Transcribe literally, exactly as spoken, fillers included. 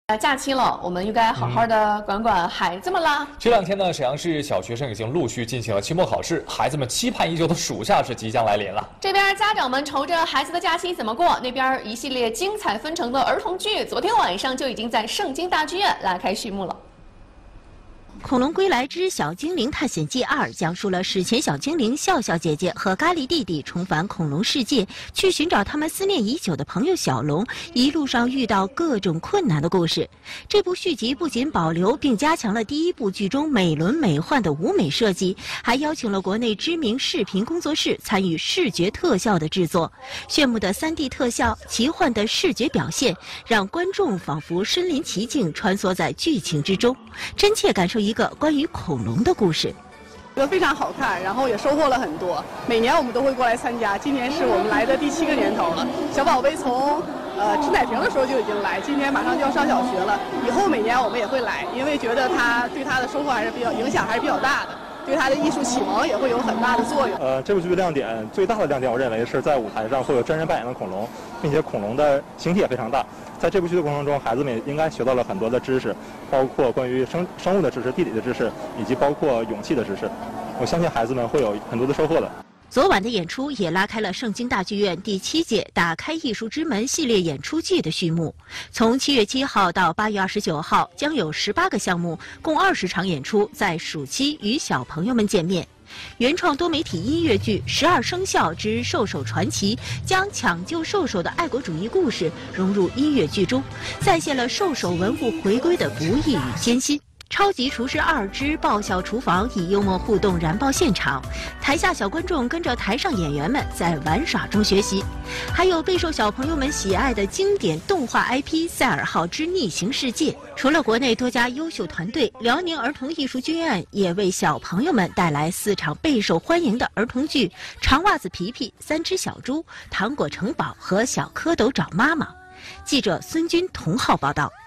呃，假期了，我们应该好好的管管孩子们啦。 这两天呢，沈阳市小学生已经陆续进行了期末考试，孩子们期盼已久的暑假是即将来临了。 这边家长们愁着孩子的假期怎么过，那边一系列精彩纷呈的儿童剧，昨天晚上就已经在盛京大剧院拉开序幕了。 《恐龙归来之小精灵探险记二》讲述了史前小精灵笑笑姐姐和咖喱弟弟重返恐龙世界，去寻找他们思念已久的朋友小龙，一路上遇到各种困难的故事。这部续集不仅保留并加强了第一部剧中美轮美奂的舞美设计，还邀请了国内知名视频工作室参与视觉特效的制作。炫目的 三 D 特效、奇幻的视觉表现，让观众仿佛身临其境，穿梭在剧情之中，真切感受一个关于恐龙的故事。 觉得非常好看，然后也收获了很多。每年我们都会过来参加，今年是我们来的第七个年头了。小宝贝从呃吃奶瓶的时候就已经来，今年马上就要上小学了。以后每年我们也会来，因为觉得他对他的收获还是比较影响还是比较大的。 对他的艺术启蒙也会有很大的作用。 呃，这部剧的亮点最大的亮点，我认为是在舞台上会有真人扮演的恐龙，并且恐龙的形体也非常大。在这部剧的过程中，孩子们也应该学到了很多的知识，包括关于生生物的知识、地理的知识，以及包括勇气的知识。我相信孩子们会有很多的收获的。 昨晚的演出也拉开了盛京大剧院第七届“打开艺术之门”系列演出季的序幕。从七月七号到八月二十九号，将有十八个项目，共二十场演出，在暑期与小朋友们见面。原创多媒体音乐剧《十二生肖之兽首传奇》将抢救兽首的爱国主义故事融入音乐剧中，再现了兽首文物回归的不易与艰辛。 超级厨师二之爆笑厨房以幽默互动燃爆现场，台下小观众跟着台上演员们在玩耍中学习，还有备受小朋友们喜爱的经典动画 I P《赛尔号之逆行世界》。除了国内多家优秀团队，辽宁儿童艺术剧院也为小朋友们带来四场备受欢迎的儿童剧《长袜子皮皮》《三只小猪》《糖果城堡》和《小蝌蚪找妈妈》。记者孙军、童浩报道。